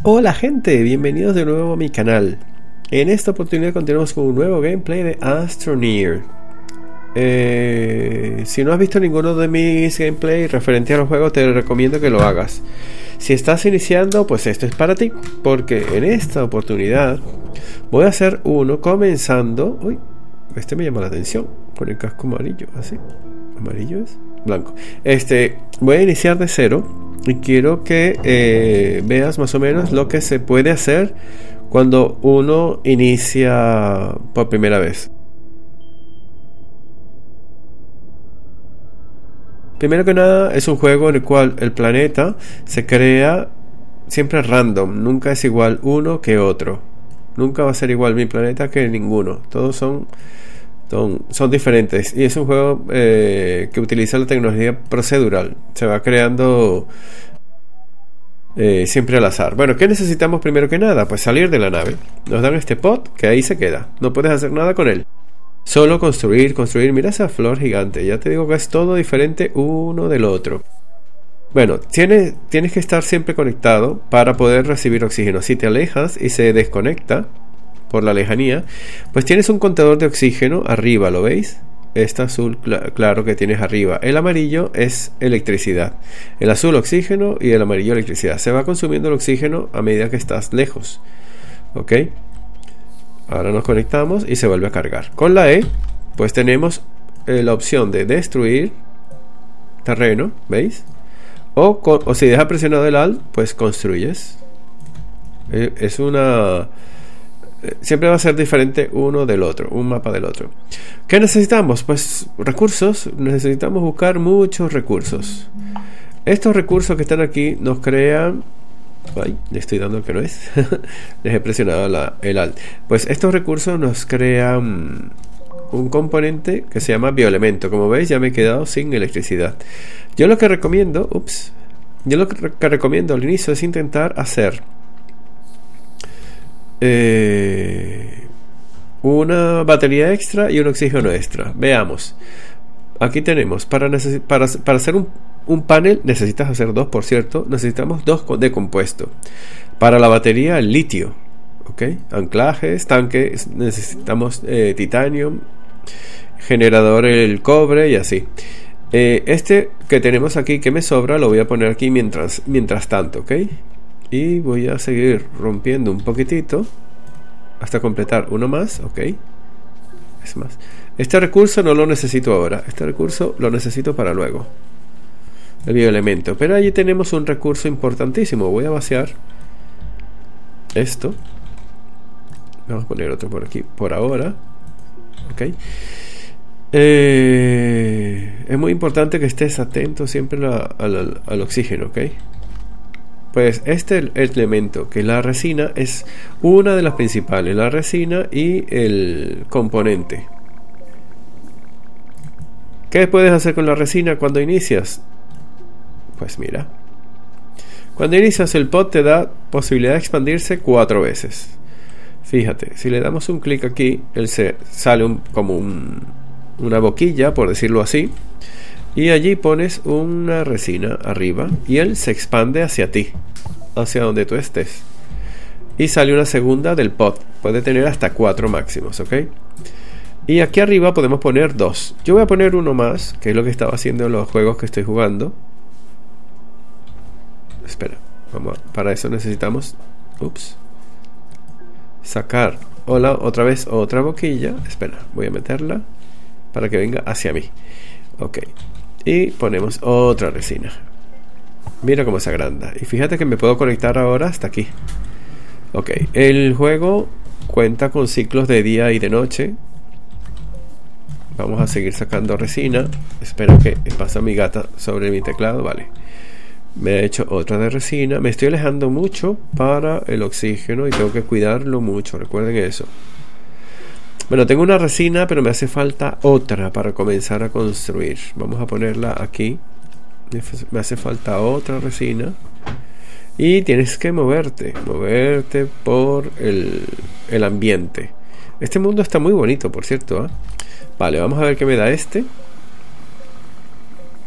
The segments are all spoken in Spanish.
Hola gente, bienvenidos de nuevo a mi canal. En esta oportunidad continuamos con un nuevo gameplay de Astroneer. Si no has visto ninguno de mis gameplays referente a los juegos, te recomiendo que lo hagas. Si estás iniciando, pues esto es para ti, porque en esta oportunidad voy a hacer uno comenzando. Uy, este me llama la atención, con el casco amarillo, así. ¿Amarillo es? Blanco. Voy a iniciar de cero. Y quiero que veas más o menos lo que se puede hacer cuando uno inicia por primera vez. Primero que nada, es un juego en el cual el planeta se crea siempre random. Nunca es igual uno que otro. Nunca va a ser igual mi planeta que ninguno. Todos son diferentes. Y es un juego que utiliza la tecnología procedural. Se va creando siempre al azar. Bueno, ¿qué necesitamos primero que nada? Pues salir de la nave. Nos dan este pot que ahí se queda. No puedes hacer nada con él. Solo construir. Mira esa flor gigante. Ya te digo que es todo diferente uno del otro. Bueno, tienes que estar siempre conectado para poder recibir oxígeno. Si te alejas y se desconecta por la lejanía, pues tienes un contador de oxígeno arriba, ¿lo veis? Este azul claro que tienes arriba. El amarillo es electricidad. El azul oxígeno y el amarillo electricidad. Se va consumiendo el oxígeno a medida que estás lejos. ¿Ok? Ahora nos conectamos y se vuelve a cargar. Con la E, pues tenemos la opción de destruir terreno, ¿veis? O si dejas presionado el Alt, pues construyes. Es una... Siempre va a ser diferente uno del otro, un mapa del otro. ¿Qué necesitamos? Pues recursos. Necesitamos buscar muchos recursos. Estos recursos que están aquí nos crean... Ay, le estoy dando el que no es. Les he presionado el Alt. Pues estos recursos nos crean un componente que se llama bioelemento. Como veis, ya me he quedado sin electricidad. Yo lo que recomiendo... Yo lo que recomiendo al inicio es intentar hacer una batería extra y un oxígeno extra. Veamos. Aquí tenemos para hacer un panel necesitas hacer dos, por cierto. Necesitamos dos de compuesto. Para la batería, el litio, ¿ok? Anclajes, tanques, necesitamos titanio, generador el cobre y así. Este que tenemos aquí que me sobra lo voy a poner aquí mientras tanto, ¿ok? Y voy a seguir rompiendo un poquitito hasta completar uno más, ok. Es más, este recurso no lo necesito ahora. Este recurso lo necesito para luego, el bioelemento. Pero allí tenemos un recurso importantísimo. Voy a vaciar esto. Vamos a poner otro por aquí por ahora, ok. Es muy importante que estés atento siempre al oxígeno, ok. Pues este elemento, que es la resina, es una de las principales. La resina y el componente. ¿Qué puedes hacer con la resina cuando inicias? Pues mira. Cuando inicias el pot te da posibilidad de expandirse 4 veces. Fíjate, si le damos un clic aquí, él sale como una boquilla, por decirlo así. Y allí pones una resina arriba y él se expande hacia ti, hacia donde tú estés. Y sale una segunda del pot. Puede tener hasta 4 máximos, ¿ok? Y aquí arriba podemos poner 2. Yo voy a poner uno más, que es lo que estaba haciendo en los juegos que estoy jugando. Espera, para eso necesitamos... sacar otra vez otra boquilla. Espera, voy a meterla para que venga hacia mí. Ok. Y ponemos otra resina. Mira cómo se agranda. Y fíjate que me puedo conectar ahora hasta aquí. Ok. El juego cuenta con ciclos de día y de noche. Vamos a seguir sacando resina. Espero que pase mi gata sobre mi teclado. Vale. Me ha hecho otra de resina. Me estoy alejando mucho para el oxígeno y tengo que cuidarlo mucho. Recuerden eso. Bueno, tengo una resina, pero me hace falta otra para comenzar a construir. Vamos a ponerla aquí. Me hace falta otra resina. Y tienes que moverte por el ambiente. Este mundo está muy bonito, por cierto, ¿eh? Vale, vamos a ver qué me da este.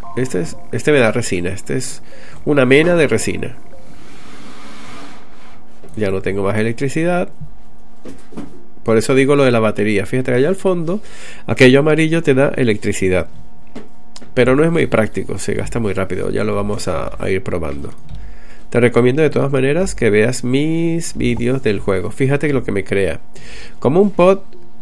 Este me da resina. Este es una mena de resina. Ya no tengo más electricidad. Por eso digo lo de la batería. Fíjate que allá al fondo, aquello amarillo te da electricidad. Pero no es muy práctico, se gasta muy rápido. Ya lo vamos a ir probando. Te recomiendo de todas maneras que veas mis vídeos del juego. Fíjate lo que me crea. Como un pod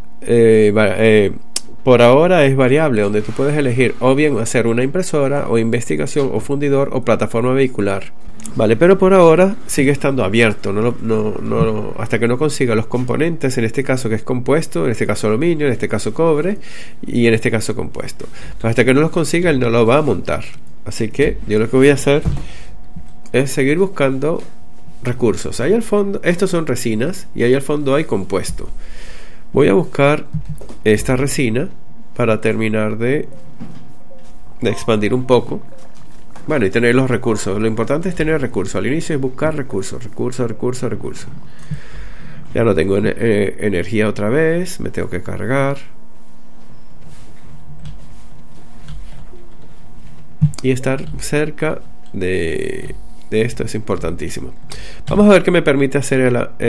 por ahora es variable, donde tú puedes elegir o bien hacer una impresora, o investigación, o fundidor, o plataforma vehicular. Vale, pero por ahora sigue estando abierto, hasta que no consiga los componentes, en este caso que es compuesto, en este caso aluminio, en este caso cobre, y en este caso compuesto. Pues hasta que no los consiga, él no lo va a montar. Así que yo lo que voy a hacer es seguir buscando recursos. Ahí al fondo, estos son resinas, y ahí al fondo hay compuesto. Voy a buscar esta resina para terminar de expandir un poco. Bueno, y tener los recursos. Lo importante es tener recursos. Al inicio es buscar recursos. Ya no tengo energía otra vez. Me tengo que cargar. Y estar cerca de esto es importantísimo. Vamos a ver qué me permite hacer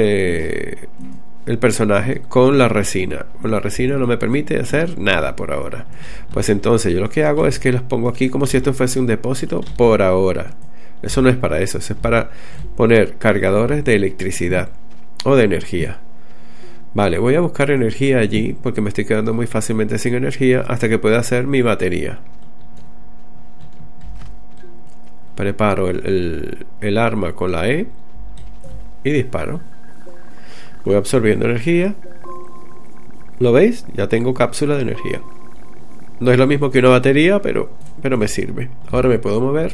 el personaje con la resina. Con la resina no me permite hacer nada por ahora. Pues entonces yo lo que hago es que los pongo aquí como si esto fuese un depósito por ahora. Eso no es para eso, es para poner cargadores de electricidad o de energía. Vale, voy a buscar energía allí porque me estoy quedando muy fácilmente sin energía hasta que pueda hacer mi batería. Preparo el arma con la E y disparo. Voy absorbiendo energía. ¿Lo veis? Ya tengo cápsula de energía. No es lo mismo que una batería, pero me sirve. Ahora me puedo mover.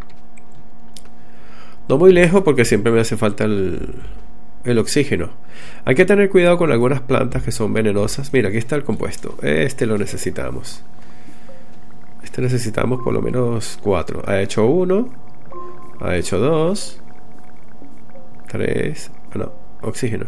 No muy lejos porque siempre me hace falta el oxígeno. Hay que tener cuidado con algunas plantas que son venenosas. Mira, aquí está el compuesto. Este lo necesitamos. Este necesitamos por lo menos 4. Ha hecho 1. Ha hecho 2. 3. No, oxígeno.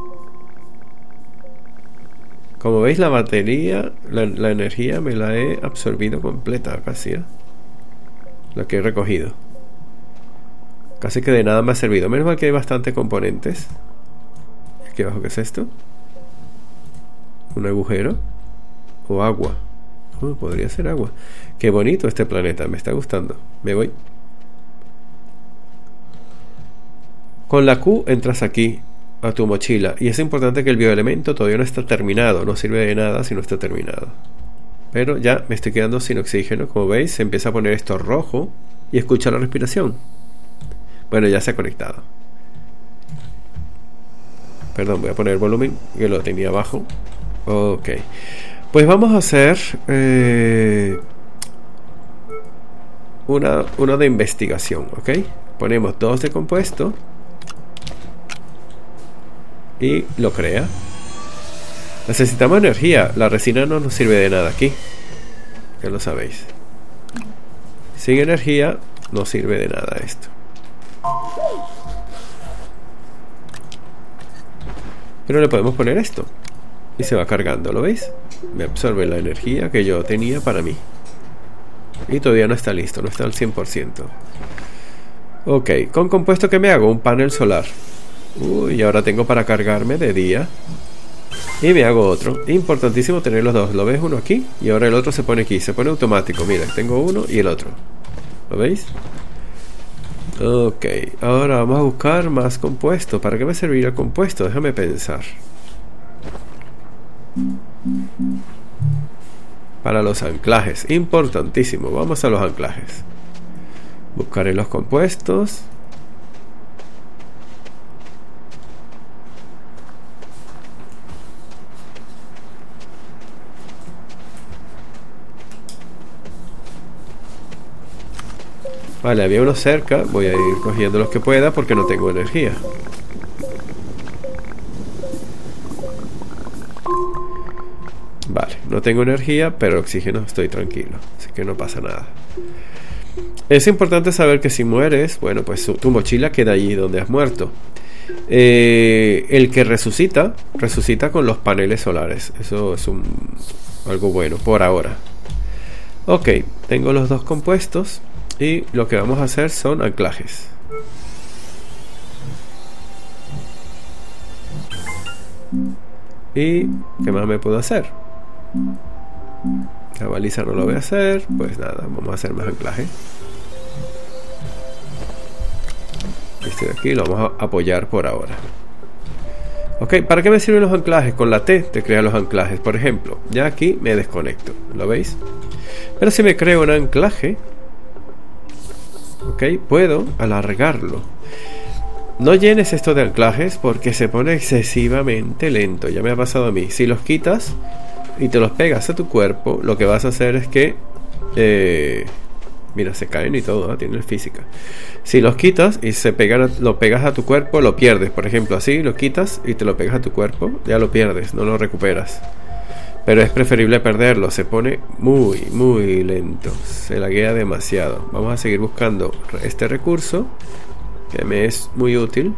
Como veis, la batería, la energía me la he absorbido completa casi, ¿eh? La que he recogido. Casi que de nada me ha servido. Menos mal que hay bastante componentes. Aquí abajo, ¿qué es esto? Un agujero. O agua. Podría ser agua. Qué bonito este planeta, me está gustando. Me voy. Con la Q entras aquí a tu mochila, y es importante que el bioelemento todavía no está terminado, no sirve de nada si no está terminado. Pero ya me estoy quedando sin oxígeno. Como veis, se empieza a poner esto rojo y escucha la respiración. Bueno, ya se ha conectado. Perdón, voy a poner el volumen, que lo tenía abajo. Ok, pues vamos a hacer una de investigación. Ok, ponemos 2 de compuesto y lo crea. Necesitamos energía. La resina no nos sirve de nada aquí, ya lo sabéis. Sin energía no sirve de nada esto. Pero le podemos poner esto y se va cargando, ¿lo veis? Me absorbe la energía que yo tenía para mí. Y todavía no está listo, no está al 100%. Ok, con compuesto, ¿qué me hago? Un panel solar. Uy, ahora tengo para cargarme de día. Y me hago otro. Importantísimo tener los dos. ¿Lo ves? Uno aquí y ahora el otro se pone aquí. Se pone automático. Mira, tengo uno y el otro. ¿Lo veis? Ok, ahora vamos a buscar más compuesto. ¿Para qué me servirá el compuesto? Déjame pensar. Para los anclajes. Importantísimo. Vamos a los anclajes. Buscaré los compuestos. Vale, había uno cerca. Voy a ir cogiendo los que pueda porque no tengo energía. Vale, no tengo energía, pero oxígeno estoy tranquilo. Así que no pasa nada. Es importante saber que si mueres, bueno, pues tu mochila queda allí donde has muerto. El que resucita con los paneles solares. Eso es algo bueno por ahora. Ok, tengo los dos compuestos. Y lo que vamos a hacer son anclajes. ¿Y qué más me puedo hacer? La baliza no lo voy a hacer. Pues nada, vamos a hacer más anclaje. Este de aquí lo vamos a apoyar por ahora. Ok, ¿para qué me sirven los anclajes? Con la T te crea los anclajes. Por ejemplo, ya aquí me desconecto. ¿Lo veis? Pero si me creo un anclaje, ok, puedo alargarlo. No llenes esto de anclajes porque se pone excesivamente lento. Ya me ha pasado a mí. Si los quitas y te los pegas a tu cuerpo, lo que vas a hacer es que... mira, se caen y todo, ¿eh? Tienen física. Si los quitas y lo pegas a tu cuerpo, lo pierdes. Por ejemplo, así lo quitas y te lo pegas a tu cuerpo, ya lo pierdes, no lo recuperas. Pero es preferible perderlo, se pone muy, muy lento. Se laguea demasiado. Vamos a seguir buscando este recurso, que me es muy útil.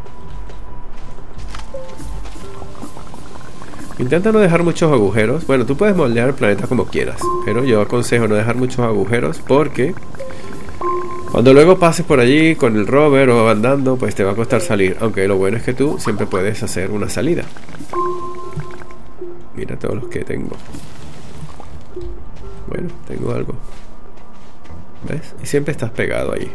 Intenta no dejar muchos agujeros. Bueno, tú puedes moldear el planeta como quieras, pero yo aconsejo no dejar muchos agujeros porque cuando luego pases por allí con el rover o andando, pues te va a costar salir. Aunque lo bueno es que tú siempre puedes hacer una salida. Mira todos los que tengo. Bueno, tengo algo. ¿Ves? Y siempre estás pegado ahí.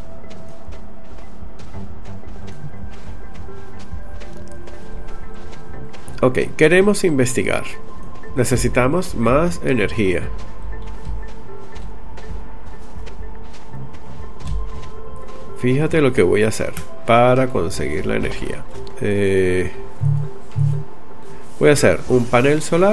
Ok, queremos investigar. Necesitamos más energía. Fíjate lo que voy a hacer para conseguir la energía. Voy a hacer un panel solar.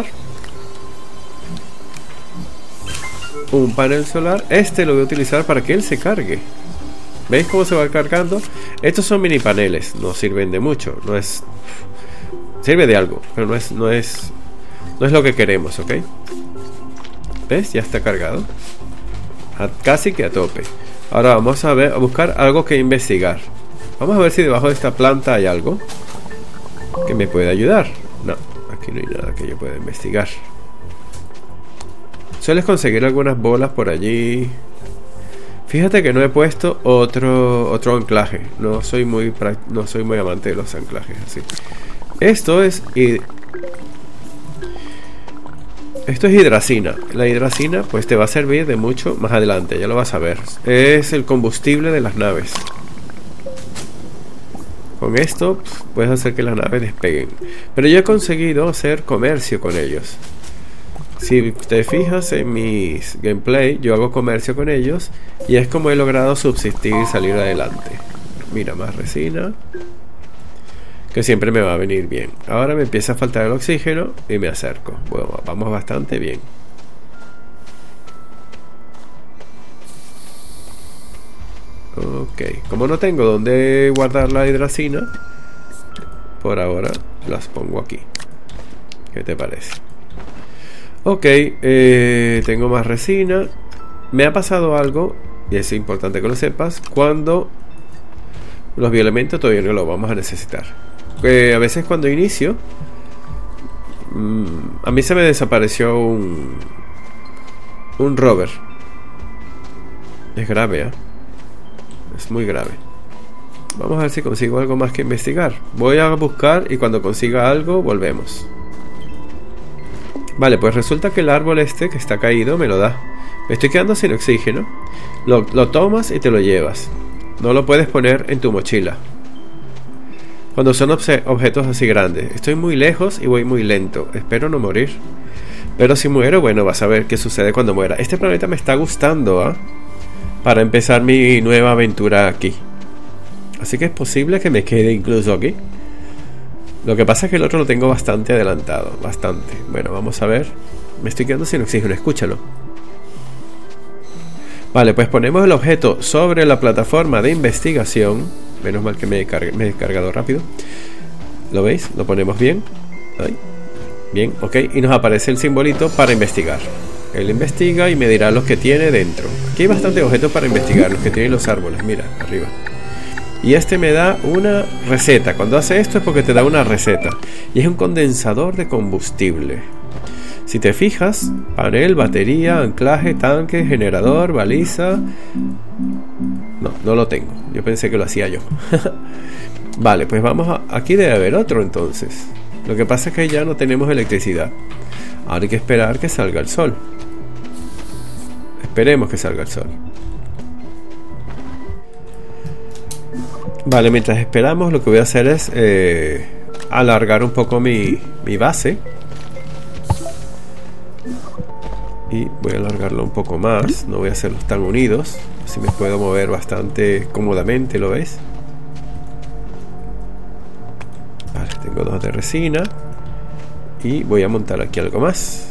Un panel solar. Este lo voy a utilizar para que él se cargue. ¿Veis cómo se va cargando? Estos son mini paneles. No sirven de mucho. No es... Sirve de algo, pero no es lo que queremos, ¿ok? ¿Ves? Ya está cargado. Casi que a tope. Ahora vamos a buscar algo que investigar. Vamos a ver si debajo de esta planta hay algo que me pueda ayudar. No, aquí no hay nada que yo pueda investigar. Sueles conseguir algunas bolas por allí. Fíjate que no he puesto otro anclaje. No soy muy amante de los anclajes así. Esto es hidracina. La hidracina pues te va a servir de mucho más adelante, ya lo vas a ver. Es el combustible de las naves. Con esto puedes hacer que las naves despeguen. Pero yo he conseguido hacer comercio con ellos. Si te fijas en mis gameplay, yo hago comercio con ellos y es como he logrado subsistir y salir adelante. Mira, más resina, que siempre me va a venir bien. Ahora me empieza a faltar el oxígeno y me acerco. Bueno, vamos bastante bien. Ok, como no tengo donde guardar la hidracina, por ahora las pongo aquí. ¿Qué te parece? Ok, tengo más resina. Me ha pasado algo, y es importante que lo sepas, cuando los bioelementos todavía no los vamos a necesitar. A veces cuando inicio, a mí se me desapareció un rover. Es grave, ¿eh? Es muy grave. Vamos a ver si consigo algo más que investigar. Voy a buscar y cuando consiga algo volvemos. Vale, pues resulta que el árbol este que está caído me lo da. Me estoy quedando sin oxígeno. Lo tomas y te lo llevas. No lo puedes poner en tu mochila cuando son objetos así grandes. Estoy muy lejos y voy muy lento. Espero no morir. Pero si muero, bueno, vas a ver qué sucede cuando muera. Este planeta me está gustando, ¿eh? Para empezar mi nueva aventura aquí. Así que es posible que me quede incluso aquí. Lo que pasa es que el otro lo tengo bastante adelantado. Bastante. Bueno, vamos a ver. Me estoy quedando sin oxígeno, escúchalo. Vale, pues ponemos el objeto sobre la plataforma de investigación. Menos mal que me he descargado rápido. ¿Lo veis? Lo ponemos bien. Ahí. Bien, ok. Y nos aparece el simbolito para investigar. Él investiga y me dirá los que tiene dentro. Aquí hay bastantes objetos para investigar. Los que tienen los árboles, mira, arriba. Y este me da una receta. Cuando hace esto es porque te da una receta. Y es un condensador de combustible. Si te fijas, panel, batería, anclaje, tanque, generador, baliza. No lo tengo. Yo pensé que lo hacía yo. Vale, pues vamos a... Aquí debe haber otro entonces. Lo que pasa es que ya no tenemos electricidad. Ahora hay que esperar que salga el sol. Esperemos que salga el sol. Vale, mientras esperamos, lo que voy a hacer es alargar un poco mi base. Y voy a alargarlo un poco más. No voy a hacerlos tan unidos. Así me puedo mover bastante cómodamente, ¿lo ves? Vale, tengo 2 de resina. Y voy a montar aquí algo más.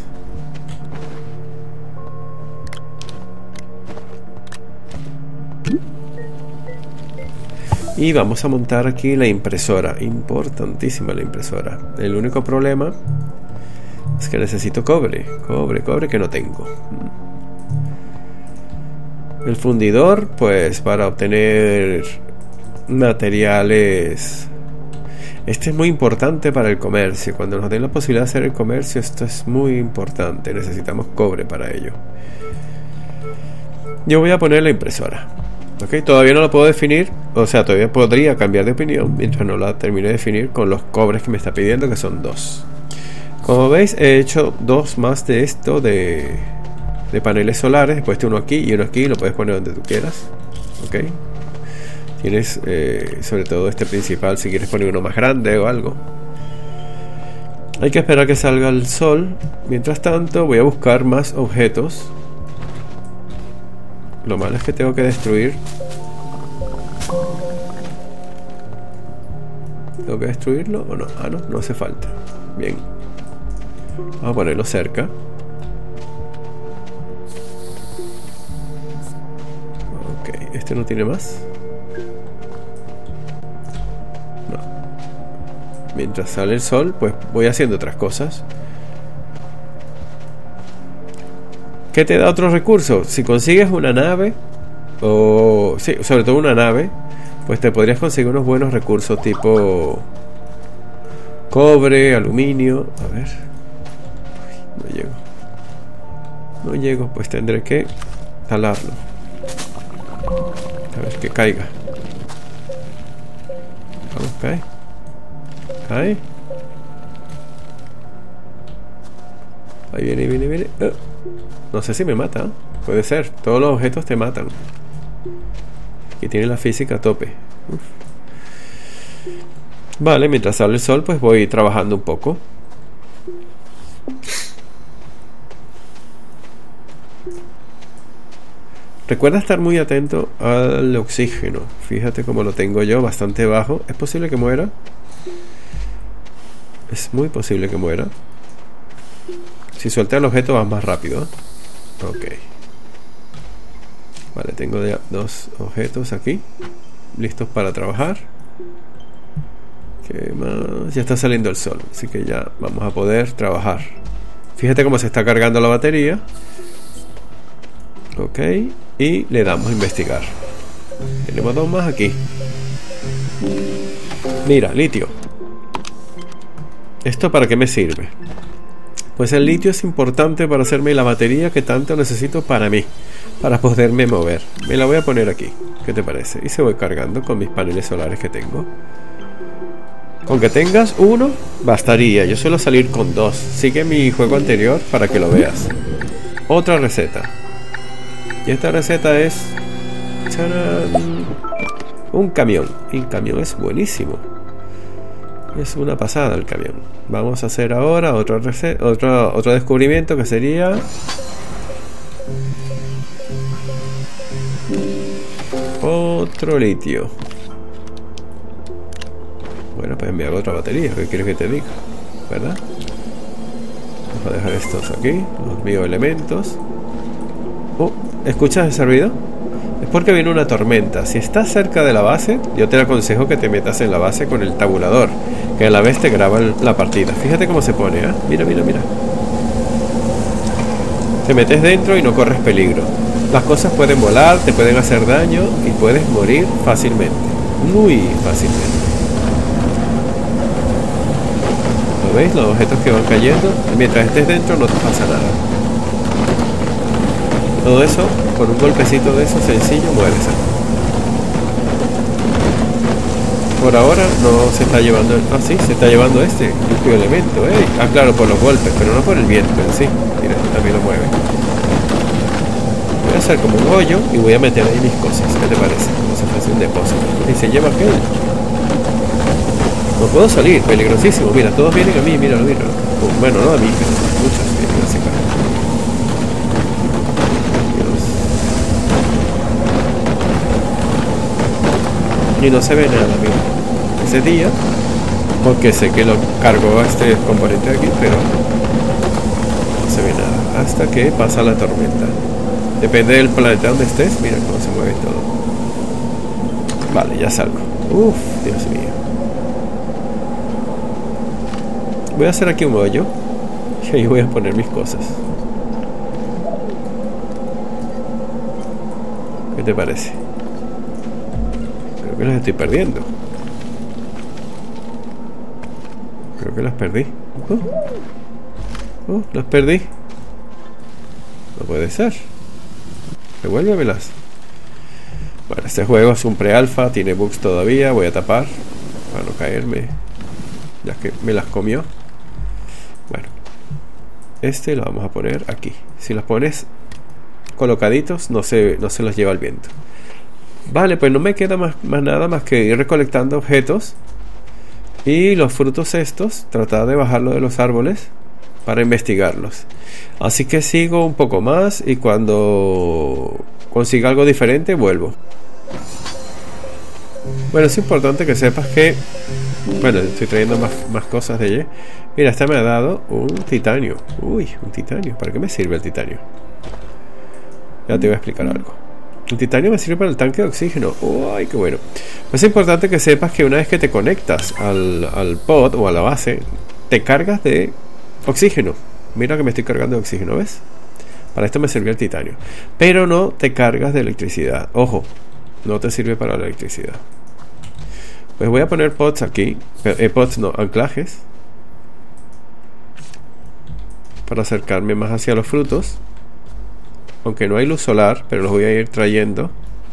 Y vamos a montar aquí la impresora. Importantísima la impresora. El único problema es que necesito cobre. Cobre que no tengo. El fundidor, pues para obtener materiales. Este es muy importante para el comercio. Cuando nos den la posibilidad de hacer el comercio, esto es muy importante. Necesitamos cobre para ello. Yo voy a poner la impresora. Ok, todavía no lo puedo definir. O sea, todavía podría cambiar de opinión mientras no la termine de definir con los cobres que me está pidiendo, que son 2. Como veis, he hecho 2 más de esto de paneles solares. He puesto uno aquí y uno aquí. Lo puedes poner donde tú quieras. Ok. Tienes sobre todo este principal si quieres poner uno más grande o algo. Hay que esperar que salga el sol. Mientras tanto voy a buscar más objetos. Lo malo es que tengo que destruir. ¿Tengo que destruirlo o no? Ah, no hace falta. Bien. Vamos a ponerlo cerca. Ok, este no tiene más. No. Mientras sale el sol, pues voy haciendo otras cosas. ¿Qué te da otros recursos? Si consigues una nave, o sí, sobre todo una nave, pues te podrías conseguir unos buenos recursos tipo cobre, aluminio. A ver. No llego, pues tendré que talarlo. A ver que caiga. Vamos, cae. Ahí viene. No sé si me mata. Puede ser. Todos los objetos te matan. Aquí tiene la física a tope. Uf. Vale, mientras sale el sol, pues voy trabajando un poco. Recuerda estar muy atento al oxígeno. Fíjate cómo lo tengo yo, bastante bajo. ¿Es posible que muera? Es muy posible que muera. Si suelta el objeto vas más rápido. Ok. Vale, tengo ya 2 objetos aquí listos para trabajar. ¿Qué más? Ya está saliendo el sol, así que ya vamos a poder trabajar. Fíjate cómo se está cargando la batería. Ok. Y le damos a investigar. Tenemos 2 más aquí. Mira, litio. ¿Esto para qué me sirve? Pues el litio es importante para hacerme la batería que tanto necesito para mí, para poderme mover. Me la voy a poner aquí. ¿Qué te parece? Y se voy cargando con mis paneles solares que tengo. Con que tengas uno, bastaría. Yo suelo salir con 2. Sigue mi juego anterior para que lo veas. Otra receta. Y esta receta es... ¡Charán! Un camión. Y el camión es buenísimo. Es una pasada el camión. Vamos a hacer ahora otro descubrimiento que sería... otro litio. Bueno, pues me hago otra batería. ¿Qué quieres que te diga? ¿Verdad? Vamos a dejar estos aquí, los bioelementos. ¿Escuchas ese ruido? Es porque viene una tormenta. Si estás cerca de la base, yo te aconsejo que te metas en la base con el tabulador, que a la vez te graba la partida. Fíjate cómo se pone, ¿eh? Mira. Te metes dentro y no corres peligro. Las cosas pueden volar, te pueden hacer daño y puedes morir fácilmente. Muy fácilmente. ¿Lo veis? Los objetos que van cayendo. Mientras estés dentro no te pasa nada. Todo eso, con un golpecito de eso sencillo, mueres. Por ahora no se está llevando... Ah, sí, se está llevando este núcleo elemento, Ah, claro, por los golpes, pero no por el viento en sí. Mira, también lo mueve. Voy a hacer como un hoyo y voy a meter ahí mis cosas. ¿Qué te parece? Como si fuese un depósito. Y se lleva aquel. No puedo salir, peligrosísimo. Mira, todos vienen a mí, míralo, míralo. Bueno, no a mí, pero muchos vienen hacia acá. Y no se ve nada, mira. Ese día, porque sé que lo cargó este componente de aquí, pero no se ve nada hasta que pasa la tormenta. Depende del planeta donde estés, mira cómo se mueve todo. Vale, ya salgo. Uf, Dios mío. Voy a hacer aquí un hoyo y ahí voy a poner mis cosas. ¿Qué te parece? Creo que las estoy perdiendo. Creo que las perdí. Las perdí. No puede ser. Devuélvemelas. Bueno, este juego es un pre-alfa, tiene bugs todavía. Voy a tapar para no caerme, ya que me las comió. Bueno, este lo vamos a poner aquí. Si los pones colocaditos, no se los lleva el viento. Vale, pues no me queda más nada más que ir recolectando objetos. Y los frutos estos, tratar de bajarlos de los árboles para investigarlos. Así que sigo un poco más y cuando consiga algo diferente vuelvo. Bueno, es importante que sepas que... Bueno, estoy trayendo más cosas de allí. Mira, esta me ha dado un titanio. Uy, un titanio. ¿Para qué me sirve el titanio? Ya te voy a explicar algo. El titanio me sirve para el tanque de oxígeno. ¡Uy, qué bueno! Es importante que sepas que una vez que te conectas al pod o a la base, te cargas de oxígeno. Mira que me estoy cargando de oxígeno, ¿ves? Para esto me sirvió el titanio. Pero no te cargas de electricidad. Ojo, no te sirve para la electricidad. Pues voy a poner pods aquí. Pods no, anclajes. Para acercarme más hacia los frutos. Aunque no hay luz solar, pero los voy a ir trayendo.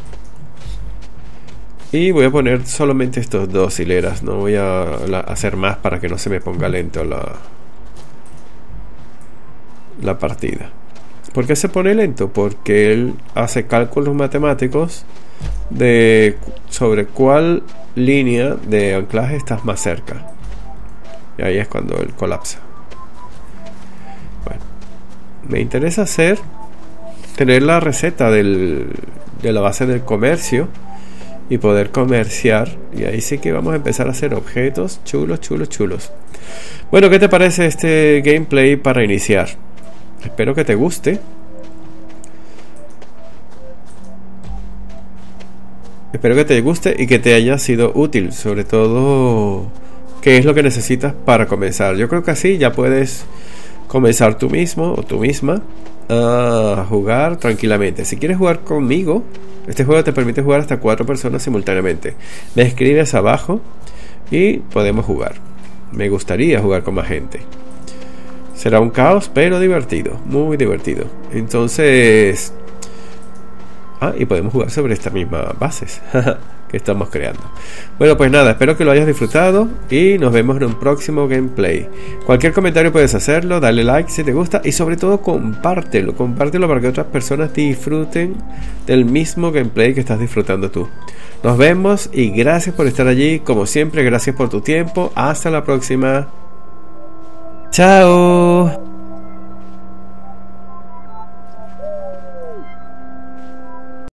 Y voy a poner solamente estos dos hileras. No voy a hacer más para que no se me ponga lento la partida. ¿Por qué se pone lento? Porque él hace cálculos matemáticos sobre cuál línea de anclaje estás más cerca. Y ahí es cuando él colapsa. Bueno, me interesa tener la receta de la base del comercio y poder comerciar, y ahí sí que vamos a empezar a hacer objetos chulos. Bueno, ¿qué te parece este gameplay para iniciar? Espero que te guste. Espero que te guste y que te haya sido útil, sobre todo qué es lo que necesitas para comenzar. Yo creo que así ya puedes comenzar tú mismo o tú misma a jugar tranquilamente. Si quieres jugar conmigo, este juego te permite jugar hasta 4 personas simultáneamente. Me escribes abajo y podemos jugar. Me gustaría jugar con más gente. Será un caos, pero divertido, muy divertido. Entonces... y podemos jugar sobre estas mismas bases que estamos creando. Bueno, pues nada, espero que lo hayas disfrutado y nos vemos en un próximo gameplay. Cualquier comentario puedes hacerlo, dale like si te gusta y sobre todo compártelo para que otras personas disfruten del mismo gameplay que estás disfrutando tú. Nos vemos y gracias por estar allí, como siempre, gracias por tu tiempo. Hasta la próxima. Chao.